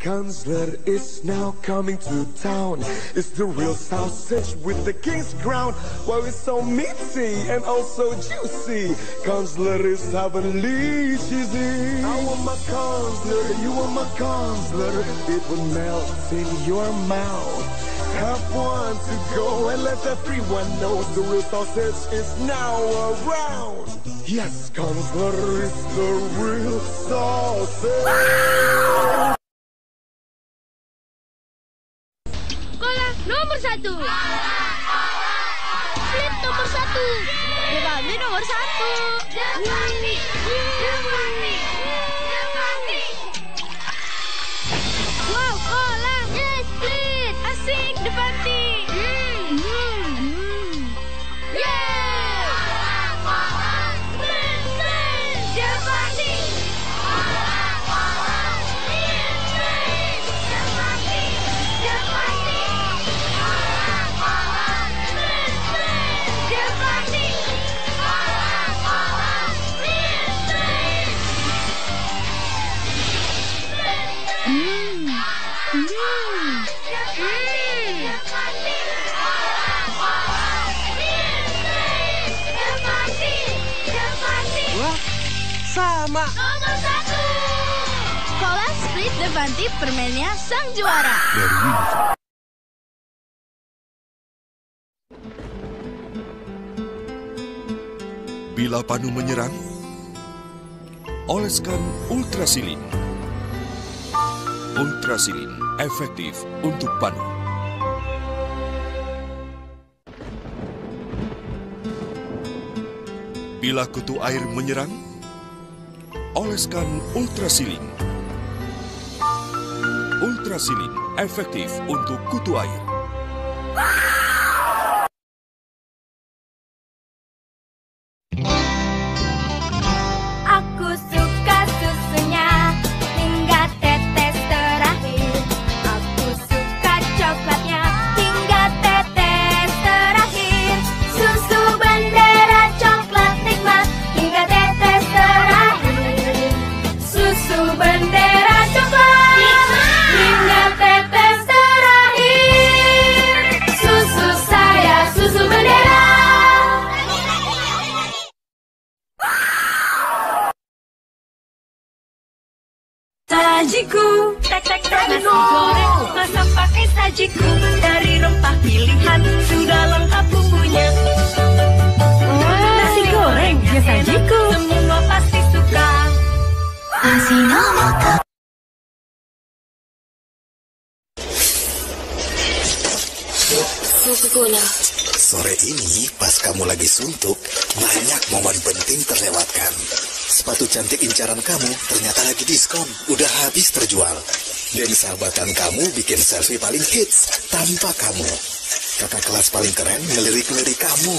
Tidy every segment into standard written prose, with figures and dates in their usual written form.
Kunzler is now coming to town. It's the real sausage with the king's crown. Wow, it's so meaty and also juicy. Kunzler is heavenly cheesy. I want my Kunzler, you want my Kunzler. It will melt in your mouth. Have one to go and let everyone know the real sausage is now around. Yes, Kunzler is the real sausage. Sekolah nomor 1. Split nomor 1. Devani nomor 1. Devani. Wow, kolam. Yes, Split. Asik, Devani. Yeah. Split, Devani. Wah, sama. Nomor 1. Sekolah Split Devani permennya sang juara. Bila panu menyerang, oleskan Ultrasilin. Ultrasilin efektif untuk panu. Bila kutu air menyerang, oleskan Ultrasilin. Ultrasilin efektif untuk kutu air. Aku suka susunya hingga tetes terakhir. Aku suka coklatnya hingga tetes terakhir. Susu bendera coklat nikmat hingga tetes terakhir. Susu bendera coklat hingga tetes terakhir. Susu saya, susu bendera. Sajiku, nasi goreng masak pakai sajiku. Dari rempah pilihan sudah lengkap bumbunya. Nasi goreng ya sajiku, semua pasti suka. Ajinomoto. Coca-Cola. Sore ini, pas kamu lagi suntuk, banyak momen penting terlewatkan. Sepatu cantik incaran kamu ternyata lagi diskon, udah habis terjual. Geng sahabatan kamu bikin selfie paling hits tanpa kamu. Kakak kelas paling keren ngelirik-ngelirik kamu.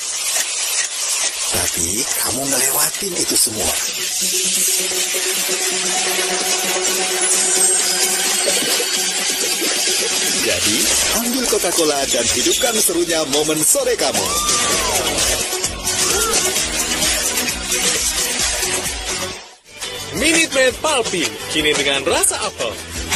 Tapi kamu ngelewatin itu semua. Jadi, ambil Coca-Cola dan hidupkan serunya momen sore kamu. Minute Maid Palpin, kini dengan rasa apel.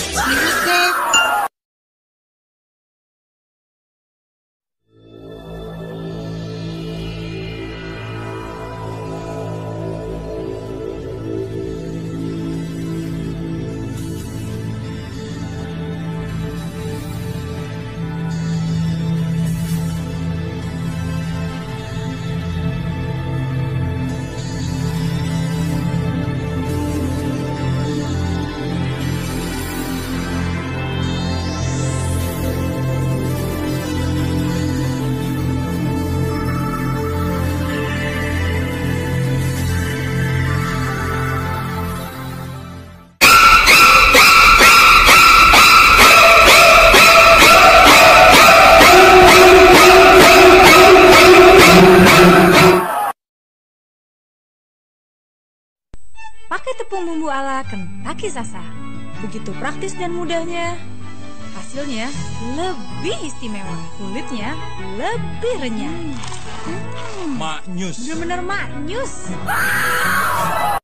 Pakai tepung bumbu ala Kentucky Sasa. Begitu praktis dan mudahnya. Hasilnya lebih istimewa. Kulitnya lebih renyah. Maknyus. Bener-bener maknyus.